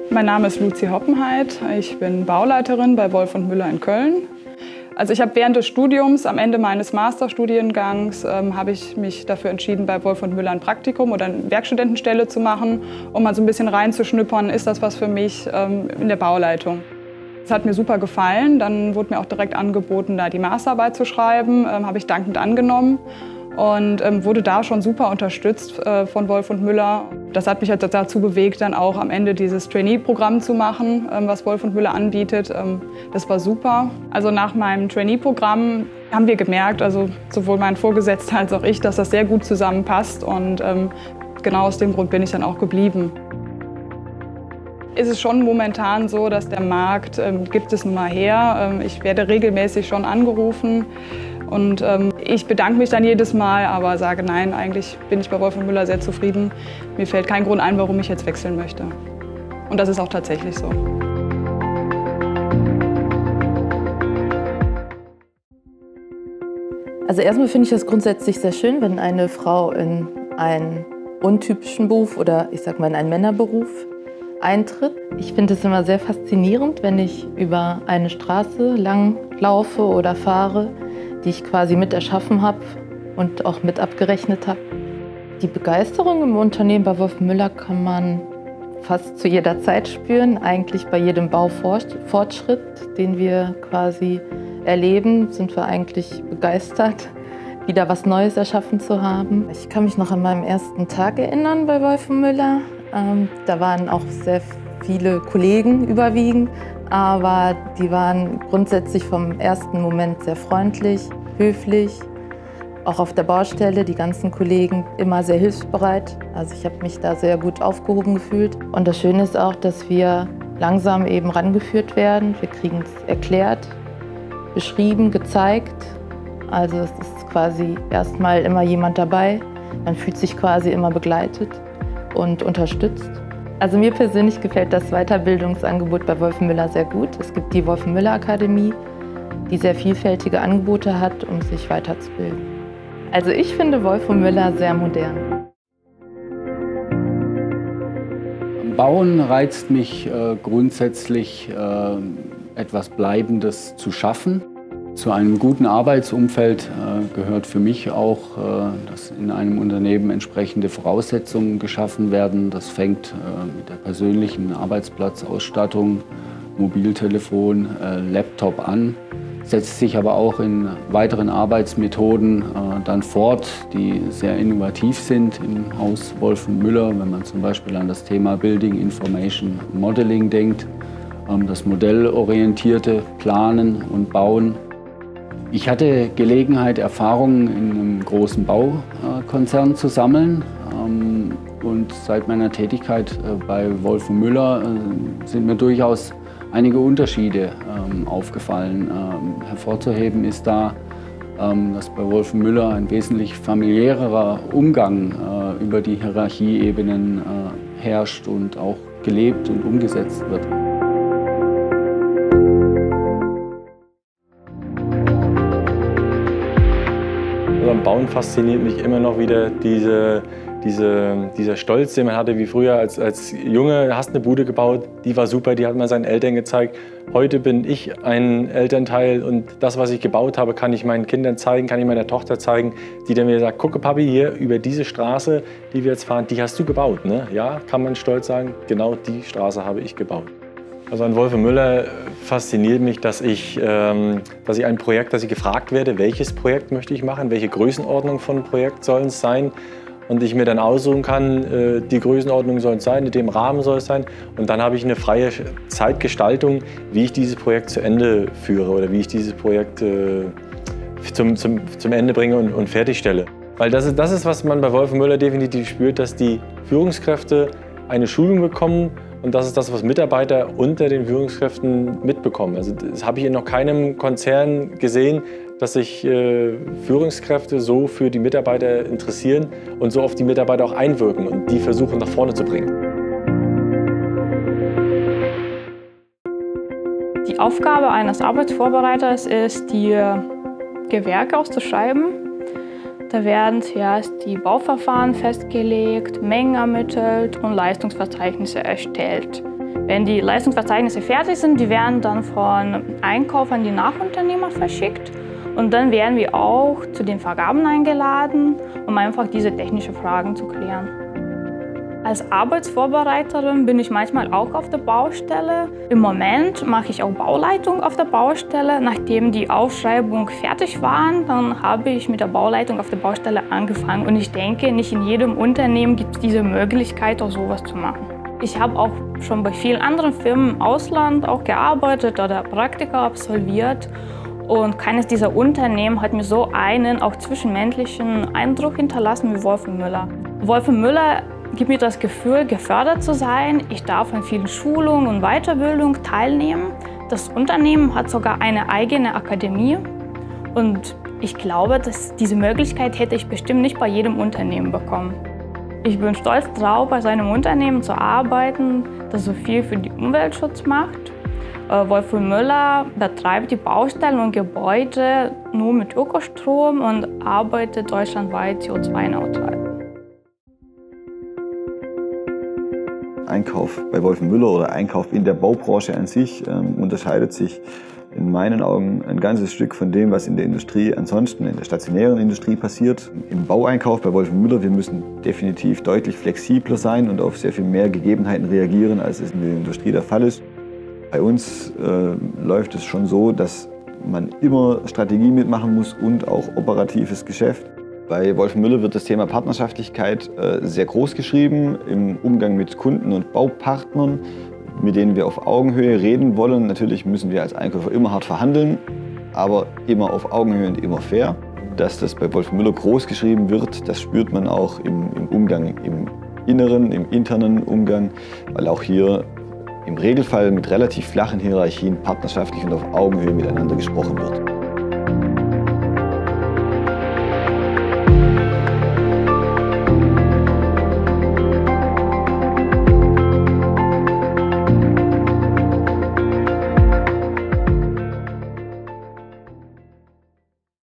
Mein Name ist Luzi Hoppenheit. Ich bin Bauleiterin bei Wolf und Müller in Köln. Also ich habe während des Studiums, am Ende meines Masterstudiengangs, habe ich mich dafür entschieden, bei Wolf und Müller ein Praktikum oder eine Werkstudentenstelle zu machen, um mal so ein bisschen reinzuschnuppern, ist das was für mich in der Bauleitung. Es hat mir super gefallen. Dann wurde mir auch direkt angeboten, da die Masterarbeit zu schreiben. Habe ich dankend angenommen und wurde da schon super unterstützt von Wolf und Müller. Das hat mich halt dazu bewegt, dann auch am Ende dieses Trainee-Programm zu machen, was Wolf und Müller anbietet. Das war super. Also nach meinem Trainee-Programm haben wir gemerkt, also sowohl mein Vorgesetzter als auch ich, dass das sehr gut zusammenpasst. Und genau aus dem Grund bin ich dann auch geblieben. Ist es schon momentan so, dass der Markt gibt es nun mal her. Ich werde regelmäßig schon angerufen und ich bedanke mich dann jedes Mal, aber sage nein, eigentlich bin ich bei Wolf und Müller sehr zufrieden. Mir fällt kein Grund ein, warum ich jetzt wechseln möchte. Und das ist auch tatsächlich so. Also erstmal finde ich das grundsätzlich sehr schön, wenn eine Frau in einen untypischen Beruf oder ich sag mal in einen Männerberuf eintritt. Ich finde es immer sehr faszinierend, wenn ich über eine Straße lang laufe oder fahre, die ich quasi mit erschaffen habe und auch mit abgerechnet habe. Die Begeisterung im Unternehmen bei Wolf Müller kann man fast zu jeder Zeit spüren, eigentlich bei jedem Baufortschritt, den wir quasi erleben, sind wir eigentlich begeistert, wieder was Neues erschaffen zu haben. Ich kann mich noch an meinen ersten Tag erinnern bei Wolf Müller. Da waren auch sehr viele Kollegen überwiegend, aber die waren grundsätzlich vom ersten Moment sehr freundlich, höflich. Auch auf der Baustelle, die ganzen Kollegen immer sehr hilfsbereit. Also ich habe mich da sehr gut aufgehoben gefühlt. Und das Schöne ist auch, dass wir langsam eben rangeführt werden. Wir kriegen es erklärt, beschrieben, gezeigt. Also es ist quasi erstmal immer jemand dabei. Man fühlt sich quasi immer begleitet und unterstützt. Also mir persönlich gefällt das Weiterbildungsangebot bei Wolf Müller sehr gut. Es gibt die Wolf Müller Akademie, die sehr vielfältige Angebote hat, um sich weiterzubilden. Also ich finde Wolf Müller sehr modern. Bauen reizt mich grundsätzlich, etwas Bleibendes zu schaffen. Zu einem guten Arbeitsumfeld gehört für mich auch, dass in einem Unternehmen entsprechende Voraussetzungen geschaffen werden. Das fängt mit der persönlichen Arbeitsplatzausstattung, Mobiltelefon, Laptop an, setzt sich aber auch in weiteren Arbeitsmethoden dann fort, die sehr innovativ sind im Haus Wolf und Müller, wenn man zum Beispiel an das Thema Building Information Modeling denkt, das modellorientierte Planen und Bauen. Ich hatte Gelegenheit, Erfahrungen in einem großen Baukonzern zu sammeln. Und seit meiner Tätigkeit bei Wolf und Müller sind mir durchaus einige Unterschiede aufgefallen. Hervorzuheben ist da, dass bei Wolf und Müller ein wesentlich familiärerer Umgang über die Hierarchieebenen herrscht und auch gelebt und umgesetzt wird. Beim Bauen fasziniert mich immer noch wieder dieser Stolz, den man hatte wie früher als Junge. Hast eine Bude gebaut, die war super, die hat man seinen Eltern gezeigt. Heute bin ich ein Elternteil und das, was ich gebaut habe, kann ich meinen Kindern zeigen, kann ich meiner Tochter zeigen, die dann mir sagt, gucke Papi, hier über diese Straße, die wir jetzt fahren, die hast du gebaut. Ne? Ja, kann man stolz sagen, genau die Straße habe ich gebaut. Also an Wolf und Müller fasziniert mich, dass ich ein Projekt, dass ich gefragt werde, welches Projekt möchte ich machen, welche Größenordnung von Projekt soll es sein und ich mir dann aussuchen kann, die Größenordnung soll es sein, in dem Rahmen soll es sein und dann habe ich eine freie Zeitgestaltung, wie ich dieses Projekt zu Ende führe oder wie ich dieses Projekt zum Ende bringe und fertigstelle. Weil das ist, was man bei Wolf und Müller definitiv spürt, dass die Führungskräfte eine Schulung bekommen. Und das ist das, was Mitarbeiter unter den Führungskräften mitbekommen. Also das habe ich in noch keinem Konzern gesehen, dass sich Führungskräfte so für die Mitarbeiter interessieren und so auf die Mitarbeiter auch einwirken und die versuchen nach vorne zu bringen. Die Aufgabe eines Arbeitsvorbereiters ist, die Gewerke auszuschreiben. Da werden zuerst die Bauverfahren festgelegt, Mengen ermittelt und Leistungsverzeichnisse erstellt. Wenn die Leistungsverzeichnisse fertig sind, die werden dann von Einkauf an die Nachunternehmer verschickt. Und dann werden wir auch zu den Vergaben eingeladen, um einfach diese technischen Fragen zu klären. Als Arbeitsvorbereiterin bin ich manchmal auch auf der Baustelle. Im Moment mache ich auch Bauleitung auf der Baustelle. Nachdem die Ausschreibungen fertig waren, dann habe ich mit der Bauleitung auf der Baustelle angefangen. Und ich denke, nicht in jedem Unternehmen gibt es diese Möglichkeit, auch sowas zu machen. Ich habe auch schon bei vielen anderen Firmen im Ausland auch gearbeitet oder Praktika absolviert. Und keines dieser Unternehmen hat mir so einen auch zwischenmenschlichen Eindruck hinterlassen wie Wolf & Müller. Wolf & Müller gibt mir das Gefühl, gefördert zu sein. Ich darf an vielen Schulungen und Weiterbildungen teilnehmen. Das Unternehmen hat sogar eine eigene Akademie. Und ich glaube, dass diese Möglichkeit hätte ich bestimmt nicht bei jedem Unternehmen bekommen. Ich bin stolz darauf, bei seinem Unternehmen zu arbeiten, das so viel für den Umweltschutz macht. Wolf & Müller betreibt die Baustellen und Gebäude nur mit Ökostrom und arbeitet deutschlandweit CO2-neutral. Einkauf bei Wolf & Müller oder Einkauf in der Baubranche an sich unterscheidet sich in meinen Augen ein ganzes Stück von dem, was in der Industrie ansonsten, in der stationären Industrie passiert. Im Baueinkauf bei Wolf & Müller, wir müssen definitiv deutlich flexibler sein und auf sehr viel mehr Gegebenheiten reagieren, als es in der Industrie der Fall ist. Bei uns läuft es schon so, dass man immer Strategie mitmachen muss und auch operatives Geschäft. Bei Wolf & Müller wird das Thema Partnerschaftlichkeit sehr groß geschrieben im Umgang mit Kunden und Baupartnern, mit denen wir auf Augenhöhe reden wollen. Natürlich müssen wir als Einkäufer immer hart verhandeln, aber immer auf Augenhöhe und immer fair. Dass das bei Wolf & Müller groß geschrieben wird, das spürt man auch im Umgang, im inneren, im internen Umgang, weil auch hier im Regelfall mit relativ flachen Hierarchien partnerschaftlich und auf Augenhöhe miteinander gesprochen wird.